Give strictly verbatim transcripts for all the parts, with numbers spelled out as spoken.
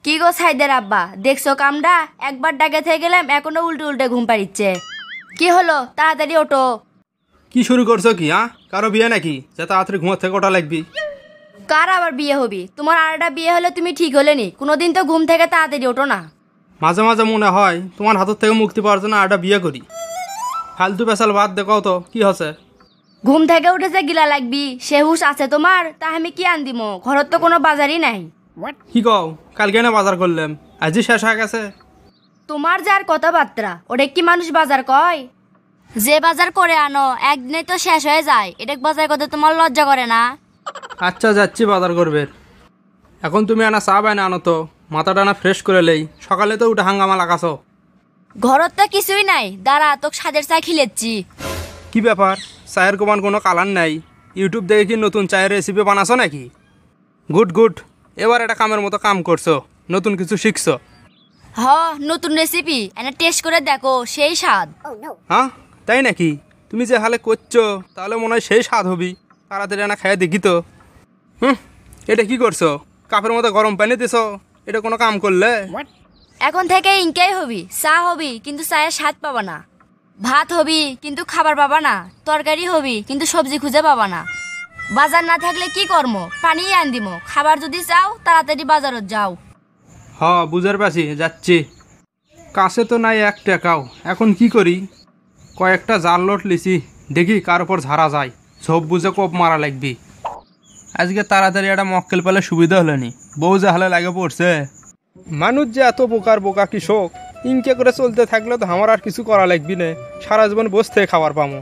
কি গো সাইদের আব্বা, দেখছো কামডা? একবার ডাকে থেকে গেলাম, এখনো উল্টে উল্টে ঘুম পাড়িচ্ছে। কি হলো, তাড়াতাড়ি ওঠো। কি শুরু করছো কি? হ্যাঁ, কারো বিয়ে নাকি যে তাড়াতাড়ি ঘুমোর থেকে ওঠা লাগবি? কার আবার বিয়ে হবি? তোমার আরেকটা বিয়ে হলে তুমি ঠিক হলে নি, কোনোদিন তো ঘুম থেকে তাড়াতাড়ি ওঠো না। মাঝে মাঝে মনে হয় তোমার হাতের থেকে মুক্তি পাওয়ার জন্য আরেকটা বিয়ে করি। ফালতু পেশাল বাদ দেখাও তো, কি হচ্ছে? ঘুম থেকে উঠেছে গিলা লাগবি, সে হুশ আছে তোমার? তা আমি কি আন দিমো, ঘরের তো কোনো বাজারই নাই। কি কও, কালকে না বাজার করলাম, আজই শেষ হয়ে গেছে? তোমার যার কথাবার্তা, ওটা কি মানুষ বাজার কয়? যে বাজার করে আনো একদিনে তো শেষ হয়ে যায়, এটা বাজার করতে তোমার লজ্জা করে না? আচ্ছা যাচ্ছি বাজার করবে। এখন তুমি আনা চা বায়না আনো তো, মাথা টানা ফ্রেশ করে লেই। সকালে তো উঠে হাঙ্গামা লাগাছো। ঘরত তো কিছুই নাই, দাঁড়া তোকে সাজের চা খিলেচ্ছি। কি ব্যাপার, চায়ের কোমান কোনো কালার নাই? ইউটিউব দেখে কি নতুন চায়ের রেসিপি বানাছো নাকি? গুড গুড, এবার এটা কামের মতো কাম করছো, নতুন কিছু শিখছো। হ, নতুন রেসিপি এনে টেস্ট করে দেখো, সেই স্বাদ। হ্যাঁ তাই নাকি? তুমি যে হালে করছো তাহলে মনে হয় সেই স্বাদ হবি। তাড়াতাড়ি না খাইয়ে দেখি তো। হুম, এটা কি করছো? কাপের মতো গরম পানি দিছো, এটা কোনো কাম করলে? এখন থেকে ইনকাই হবি, চা হবি কিন্তু চায়ের স্বাদ পাবা না। ভাত হবি কিন্তু খাবার পাবা না। তরকারি হবি কিন্তু সবজি খুঁজে পাবা না। বাজার না থাকলে কি কর্ম, পানি আন দিমো। খাবার যদি চাও তাড়াতাড়ি বাজারত যাও। হ বুঝার পাছি, যাচ্ছি। কাছে তো নাই এক টাকাও, এখন কি করি? কয়েকটা জাল লোট লিছি, দেখি কার ওপর ঝাড়া যায়। সব বুঝে কোপ মারা লাগবি। আজকে তাড়াতাড়ি একটা মক্কেল পেলে সুবিধা হলেনি, বউ যে হালে লাগে পড়ছে। মানুষ যে এত বোকার বোকা কৃষক, ইনকে করে চলতে থাকলে তো আমার আর কিছু করা লাগবি না। সারা জীবন বসে থেকে খাবার পামো,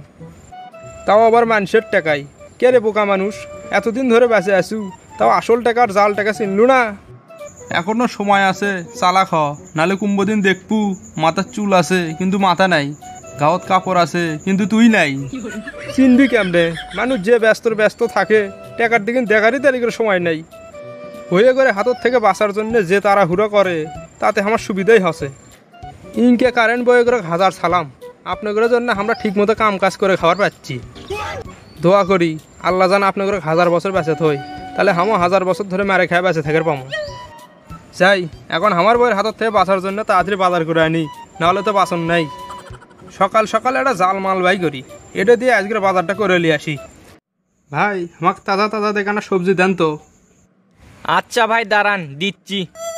তাও আবার মানুষের টাকাই। কে রে বোকা মানুষ, এতদিন ধরে বেঁচে আসু, তাও আসল টাকার জাল টাকা চিনলু না। এখনো সময় আছে, চালা খ, নালে কুম্ভদিন দেখবু। মাথার চুল আছে কিন্তু মাথা নাই, গাঁত কাপড় আছে কিন্তু তুই নাই। চিনবি কেমনে? মানুষ যে ব্যস্তর ব্যস্ত থাকে, টাকার দিকে দেখারই তারিখের সময় নেই। হয়ে করে হাতের থেকে বাঁচার জন্য যে তাড়াহুড়ো করে, তাতে আমার সুবিধাই হচ্ছে। ইনকে কারেন্ট বয়ে করে হাজার সালাম, আপনাদের জন্য আমরা ঠিক মতো কাম কাজ করে খাবার পাচ্ছি। দোয়া করি আল্লাহ জান আপনাদের হাজার বছর বেঁচে থই, তাহলে হামো হাজার বছর ধরে মেরে খায় বেঁচে থাকার পামো। যাই, এখন আমার বইয়ের হাতের থেকে বাঁচার জন্য তাড়াতাড়ি বাজার করে আনি, নাহলে তো বাসন নাই। সকাল সকাল একটা জাল মাল বাই করি, এটা দিয়ে আজকের বাজারটা করে নিয়ে আসি। ভাই, আমাকে তাজা তাজা দেখানো সবজি দেন তো। আচ্ছা ভাই দাঁড়ান, দিচ্ছি।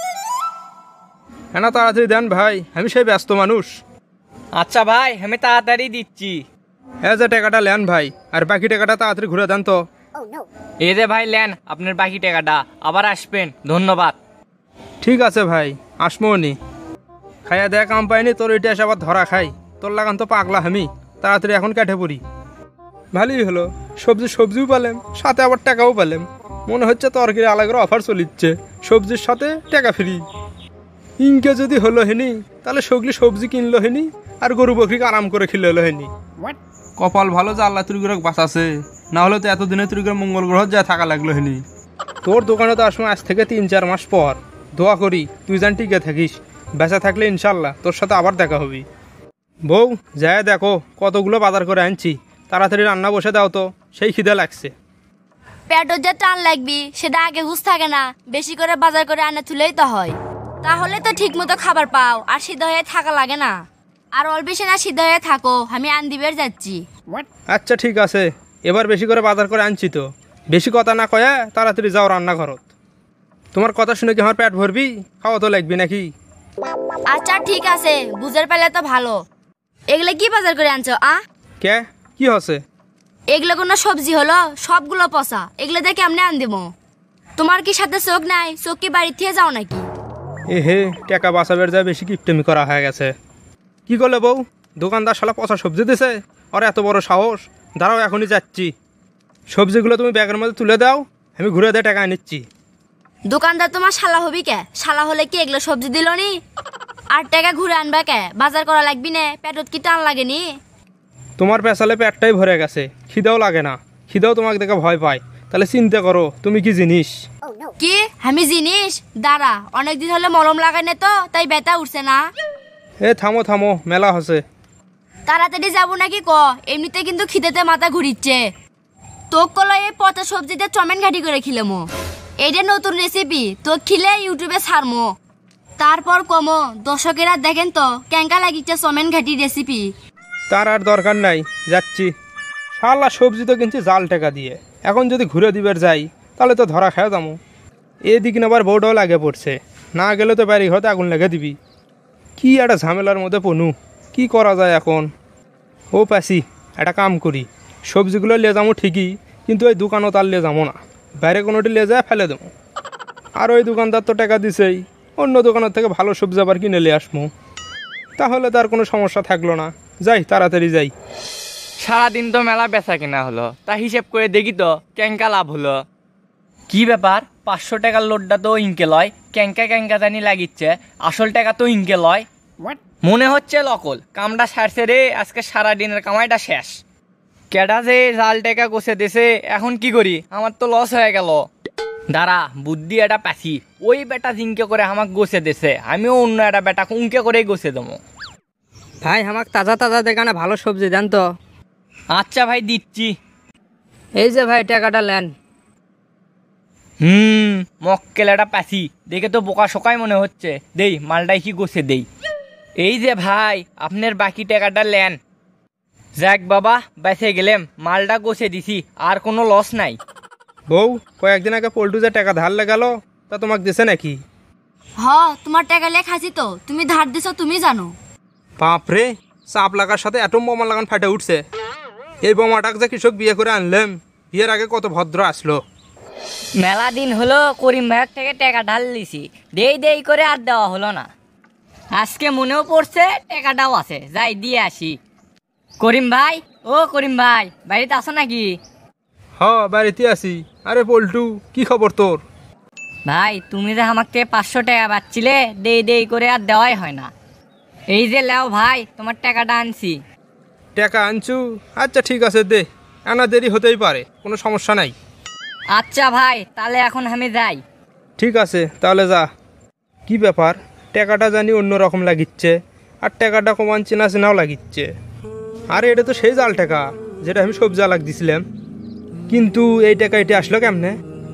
হ্যাঁ তাড়াতাড়ি দেন ভাই, আমি সেই ব্যস্ত মানুষ। আচ্ছা ভাই, আমি তাড়াতাড়ি দিচ্ছি। হ্যাঁ, যে টাকাটা নেন ভাই, আর বাকি টাকাটা তাড়াতাড়ি ঘুরে দেন তো। এই যে ভাই নেন আপনার বাকি টাকাটা, আবার আসবেন, ধন্যবাদ। ঠিক আছে ভাই, আসমো নি। খাইয়া দেয়া কাম পাইনি, তোর এটা এসে আবার ধরা খাই। তোর লাগান তো পাগলা আমি, তাড়াতাড়ি এখন কেটে পড়ি। ভালোই হলো, সবজি সবজিও পেলাম, সাথে আবার টাকাও পেলাম। মনে হচ্ছে তরকারি আলাদা অফার চলিচ্ছে, সবজির সাথে টাকা ফ্রি। ইনকে যদি হলো হেনি, তাহলে সগলি সবজি কিনলো হেনি, আর গরু বকরিকে আরাম করে খেলে হলো হেনি। কপাল ভালো যে আল্লাহ তুই করে বাঁচাছে, না হলে তো এতদিনে তুই করে মঙ্গল গ্রহ যা থাকা লাগলো হেনি। তোর দোকানে তো আসবো আজ থেকে তিন চার মাস পর। দোয়া করি তুই যেন টিকে থাকিস, বেঁচে থাকলে ইনশাল্লাহ তোর সাথে আবার দেখা হবি। বউ, যায় দেখো কতগুলো বাজার করে আনছি, তাড়াতাড়ি রান্না বসে দাও তো, সেই খিদে লাগছে। পেটর যে টান লাগবি সেটা আগে হুঁশ থাকে না, বেশি করে বাজার করে আনে তুলেই তো হয়। তাহলে তো ঠিক মতো খাবার পাও, আর সিদ্ধ হয়ে থাকা লাগে না। আর অল্প বেশি না সিদ্ধ হয়ে থাকো, আমি আনদিবের যাচ্ছি। আচ্ছা ঠিক আছে, এবার বেশি করে বাজার করে আনছি তো। বেশি কথা না কয়া তাড়াতাড়ি যাও রান্নাঘরত। তোমার কথা শুনে কি আমার পেট ভরবি? খাওয়া তো লাগবি নাকি? আচ্ছা ঠিক আছে, বুঝের পেলে তো ভালো। এগুলো কি বাজার করে আনছো? আ কে কি হচ্ছে? এগুলো কোনো সবজি হলো? সবগুলো পচা, এগুলো দিয়ে কেমনে আন দিব? তোমার কি সাথে চোখ নাই? চোখ কি বাড়ির থেকে যাও নাকি? এ হে, টাকা বাঁচাবের যা বেশি কিপটেমি করা হয়ে গেছে। কি করলে বউ? দোকানদার শালা পচা সবজি দিছে, আর এত বড় সাহস! দাঁড়াও, এখনই যাচ্ছি। সবজিগুলো তুমি ব্যাগের মধ্যে তুলে দাও, আমি ঘুরে দিয়ে টাকা নিচ্ছি। দোকানদার তোমার শালা হবি কে? শালা হলে কি এগুলো সবজি দিল নি? আর টাকা ঘুরে আনবা কে? বাজার করা লাগবি না? পেটত কি টান লাগেনি? তোমার পেছালে পেটটাই ভরে গেছে, খিদাও লাগে না। খিদাও তোমাকে দেখে ভয় পায়, তাহলে চিন্তা করো তুমি কি জিনিস। কি আমি জিনিস? দাঁড়া, অনেকদিন হলে মলম লাগাই না তো, তাই ব্যথা উঠছে না। এ থামো থামো, মেলা হচ্ছে। তাড়াতাড়ি যাবো নাকি ক? এমনিতে কিন্তু খিদেতে মাথা ঘুরিচ্ছে। তোক কলো এই পচা সবজিতে চমেন ঘাটি করে খিলেমো। এইটা নতুন রেসিপি, তো খিলে ইউটিউবে ছাড়মো। তারপর কমো দর্শকেরা দেখেন তো কেঙ্কা লাগিচ্ছে সমেন ঘাটি রেসিপি। তার আর দরকার নাই, যাচ্ছি। শালা সবজি তো কিনছি জাল টাকা দিয়ে, এখন যদি ঘুরে দিবার যাই তাহলে তো ধরা খাওয়া যাবো। এদিকে আবার বউটাও লাগে পড়ছে, না গেলে তো বাড়ি ঘরতে আগুন লেগে দিবি। কি একটা ঝামেলার মধ্যে পনু, কি করা যায় এখন? ও পাসি, একটা কাম করি, সবজিগুলো নিয়ে যাবো ঠিকই, কিন্তু ওই দোকানও তার নিয়ে যাবো না, বাইরে কোনোটি নিয়ে যায় ফেলে দেবো। আর ওই দোকানদার তো টাকা দিছেই, অন্য দোকানের থেকে ভালো সবজি আবার কিনে নিয়ে আসবো, তাহলে তার কোনো সমস্যা থাকলো না। যাই, তাড়াতাড়ি যাই। সারাদিন তো মেলা বেচা কেনা হলো, তা হিসেব করে দেখি তো ক্যাঙ্কা লাভ হলো। কি ব্যাপার, পাঁচশো টাকার লোডটা তো ইনকে লয়, ক্যাঙ্কা ক্যাঙ্কা জানি লাগিচ্ছে, আসল টাকা তো ইনকে লয়। মনে হচ্ছে লকল কামটা সারছে রে, আজকে সারাদিনের কামাইটা শেষ। কেডা যে জাল টাকা কষে দিছে, এখন কি করি, আমার তো লস হয়ে গেল। দাঁড়া, বুদ্ধি একটা পাছি, ওই বেটা জিনকে করে আমাকে গোছে দিছে, আমিও অন্য একটা বেটা উনকে করেই গোছে দেবো। ভাই আমাকে তাজা তাজা দেখানে ভালো সবজি দেন তো। আচ্ছা ভাই, দিচ্ছি। এই যে ভাই টাকাটা নেন। হুম মক্কেলাটা পাছি, দেখে তো বোকা শোকাই মনে হচ্ছে, দেই মালটাই কি গোছে দেই। এই যে ভাই, আপনার বাকি টাকাটা নেন। যাক বাবা, বেঁচে গেলেম, মালটা গোছে দিছি, আর কোনো লস নাই। বউ, কয়েকদিন আগে পল্টু যে টাকা ধার লাগালো, তা তোমাকে দিছে নাকি? হ, তোমার টাকা লে খাসি তো, তুমি ধার দিছো তুমি জানো। বাপরে, চাপ লাগার সাথে এত বোমা লাগান ফাটে উঠছে। এই বোমাটাকে যে কৃষক বিয়ে করে আনলাম, বিয়ের আগে কত ভদ্র আসলো। মেলা দিন হলো করিম ভাইয়ের থেকে টাকা ঢাল লিছি, দেই দেই করে আর দেওয়া হলো না। আজকে মনেও পড়ছে টাকাটাও আছে, যাই দিয়ে আসি। করিম ভাই, ও করিম ভাই, বাড়িতে আসো নাকি? হ, বাড়িতে আছি। আরে পল্টু, কি খবর তোর? ভাই তুমি যে আমাকে পাঁচশো টাকা পাচ্ছিলে, দেই দেই করে আর দেওয়াই হয় না। এই যে লেও ভাই, তোমার টাকাটা আনছি। টাকা আনছু? আচ্ছা ঠিক আছে, দে। আনা দেরি হতেই পারে, কোনো সমস্যা নাই। আচ্ছা ভাই, তাহলে এখন আমি যাই। ঠিক আছে, তাহলে যা। কি ব্যাপার, টাকাটা জানি অন্যরকম লাগিচ্ছে, আর টাকাটা কমান চেনা চেনাও লাগিচ্ছে। আরে এটা তো সেই জাল টাকা যেটা আমি সবজি আলাক দিছিলাম, কিন্তু এই টাকা এটা আসলো কেমনে?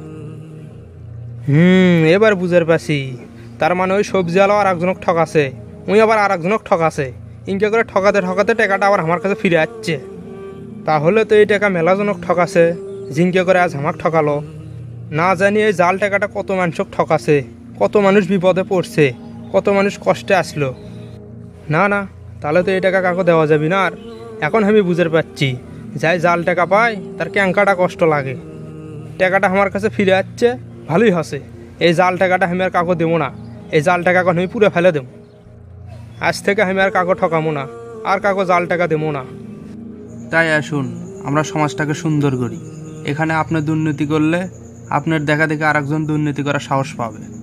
হুম এবার বুঝার পারছি, তার মানে ওই সবজি আলো আর একজনক ঠকাছে, ওই আবার আর একজনক ঠকাছে, ইনকে করে ঠকাতে ঠকাতে টাকাটা আবার আমার কাছে ফিরে আসছে। তাহলে তো এই টাকা মেলাজনক ঠকাছে, জিনকে করে আজ আমাকে ঠকালো। না জানি এই জাল টাকাটা কত মানুষক ঠকাছে, কত মানুষ বিপদে পড়ছে, কত মানুষ কষ্টে আসলো। না না, তাহলে তো এই টাকা কাউকে দেওয়া যাবে না। আর এখন আমি বুঝতে পারছি, যাই জাল টাকা পায় তার ক্যাঙ্কাটা কষ্ট লাগে। টাকাটা আমার কাছে ফিরে আসছে, ভালোই হসে। এই জাল টাকাটা আমি আর কাউকে দেবো না, এই জাল টাকা এখন আমি পুরো ফেলে দেবো। আজ থেকে আমি আর কাউকে ঠকাবো না, আর কাউকে জাল টাকা দেবো না। তাই আসুন, আমরা সমাজটাকে সুন্দর করি। এখানে আপনি দুর্নীতি করলে আপনার দেখা দেখে আর একজন দুর্নীতি করার সাহস পাবে।